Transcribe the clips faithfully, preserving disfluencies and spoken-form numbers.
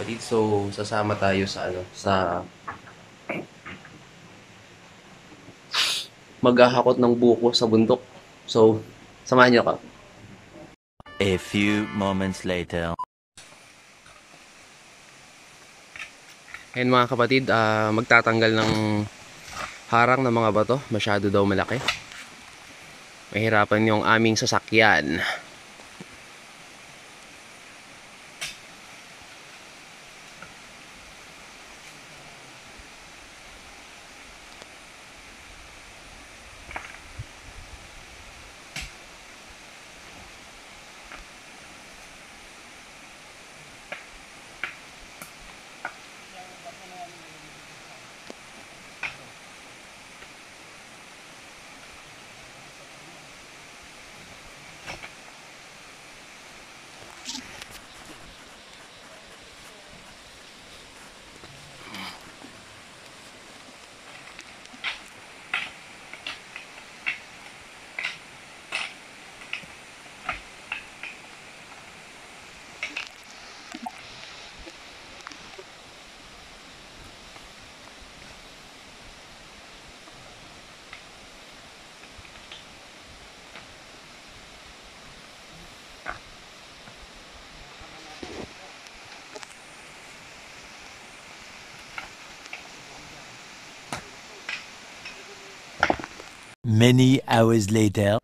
kapatid. So, sasama tayo sa ano, sa maghahakot ng buko sa bundok. So, samahan niyo ako. A few moments later. Ayun mga kapatid, ah, magtatanggal ng harang ng mga bato. Masyado daw malaki. Mahirapan yung aming sasakyan. Many hours later.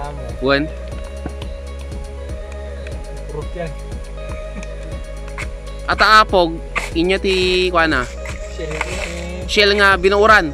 mo. Buwan. Fruit yan. At ang apog, inya ti kuha na. Shell eh. Shell nga binuuran.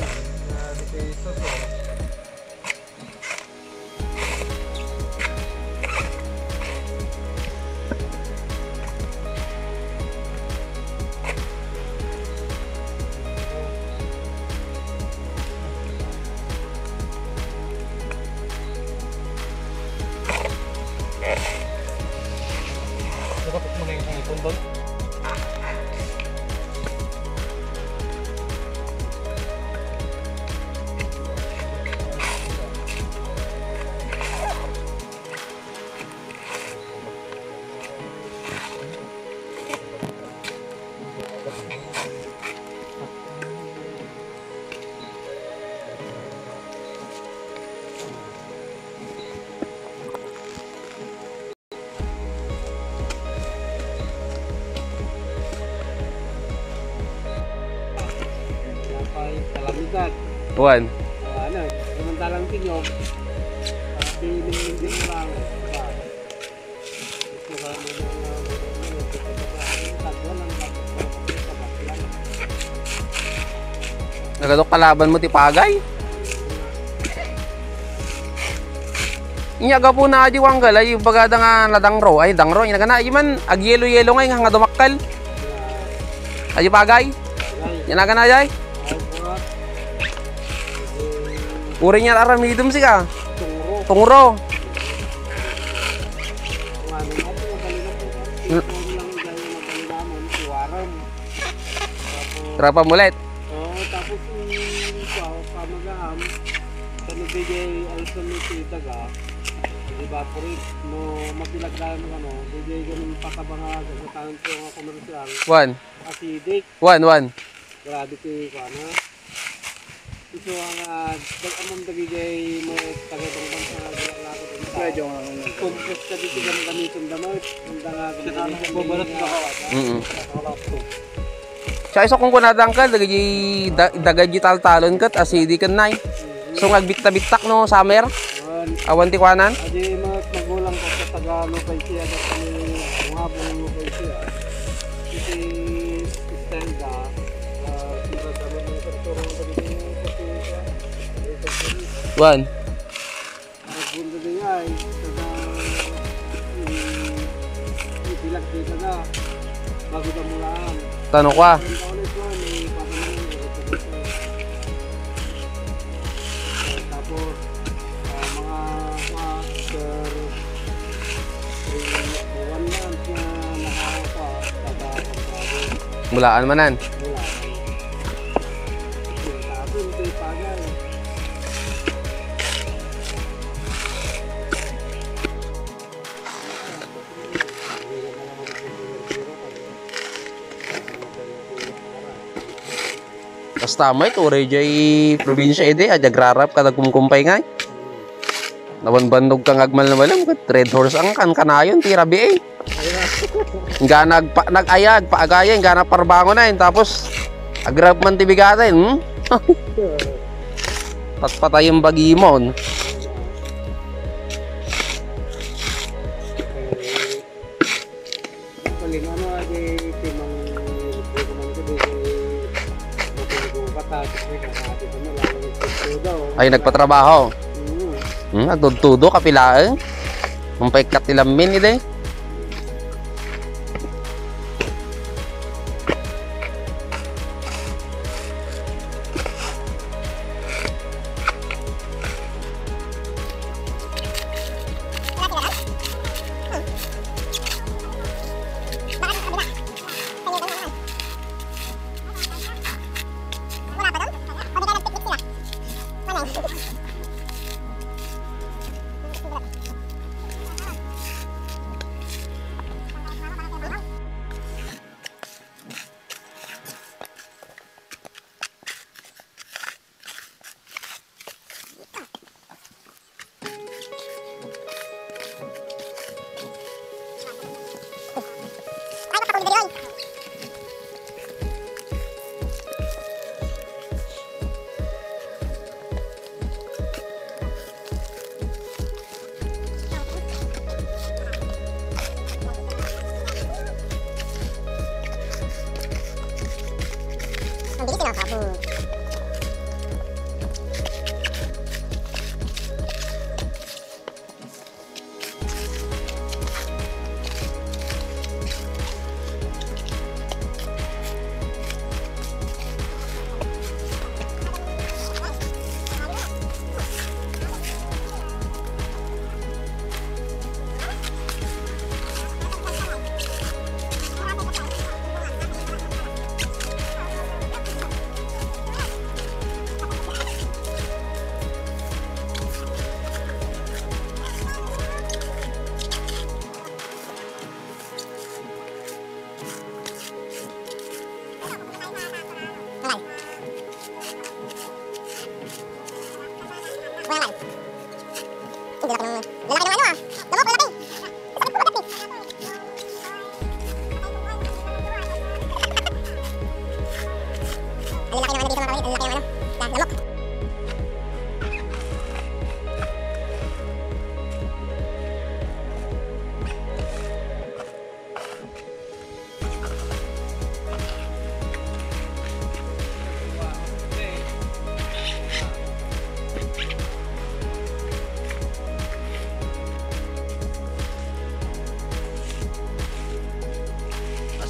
Nakapit mo na yung ipon doon. Kalamitan. Buwan. Uh, ano, samantalang tinyog, uh, pinimim din mo lang. Gusto ka mo Nagadok kalaban mo ti pagay. Inyaga po na adi wanggal ay bagada nga ladangro ay dangro ina kana man ag yelo yelo ngay nga dumakkal. Ay pagay. Yan na ay. Uri niya aramidum si ka. Tungro. Berapa mulet? Oh, tapos yung pamagaham, kanubigay alson ni Titaga, evaporate, no mapilagdahan mo ano, bigay ganun pakabanga sa tanong ko nga komersyal, One. acidic, One, one. grabe ti ko ano. Ito ang uh, among dagigay mo tagatong bansa nga galak-lako din sa. Medyo nga naman. Compost ka dito gamit gamitin damot, handa nga gamit. Babalat ba ka? Mm. Sa isa kung kunadang ka, dagay dagay tal-talon kat asidi kan nay. So ngagbikta-biktak no summer. Awan ti kwanan. Adi mas magulang ko sa Tagalog kay siya at kami mga buong kay siya. Iti stenda sila sa mga turong dagiti ko siya. One. Nagbunda din ay sa ibilag dito na bago na mulaan. Tanong kwa. Tapos uh, mga after one month na nakaka taga Mulaan manan. tapos ito pagay. Basta may turay jay probinsya ide aja grarap kada kumkumpay ngay. Nawan bandog kang agmal na malam kat red horse ang kan kanayon tirabi eh. Nga nag pa, nag-ayag paagaya nga na parbango na yun tapos agrab man tibigatan. Hmm? Patpatay yung bagimon. Paling ano adi timang rekomend ko di matulog bata kasi nakati ko na lalo nagtutudo. Ay nagpatrabaho. Mm. Hmm, nagtutudo kapilaan. Mumpay katilamin ide.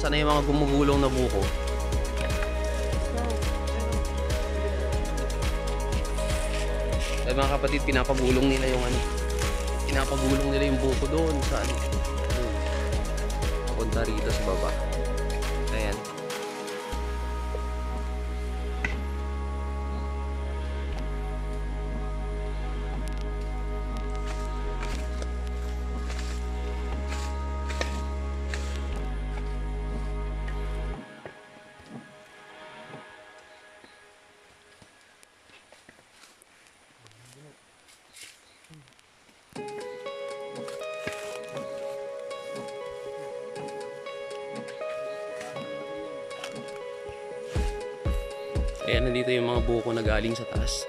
Nasaan na yung mga gumugulong na buko? Ay mga kapatid, pinapagulong nila yung ano. Pinapagulong nila yung buko doon sa ano. Doon. Papunta rito sa baba. Ayan. Ayan, nandito yung mga buko na galing sa taas.